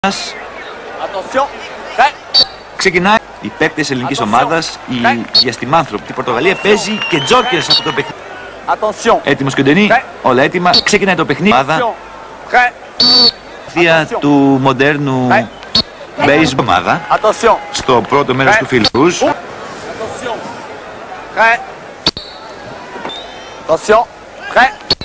Attention. Ξεκινάει η παίκτης ελληνικής ομάδας, η Διαστημάνθρωπη. Η Πορτογαλία παίζει και τζόκερς από το παιχνίδι. Έτοιμος και Ντενί, όλα έτοιμα. Ξεκινάει το παιχνίδι. Θεία του μοντέρνου baseball ομάδα στο πρώτο μέρος του φιλούς. Attention.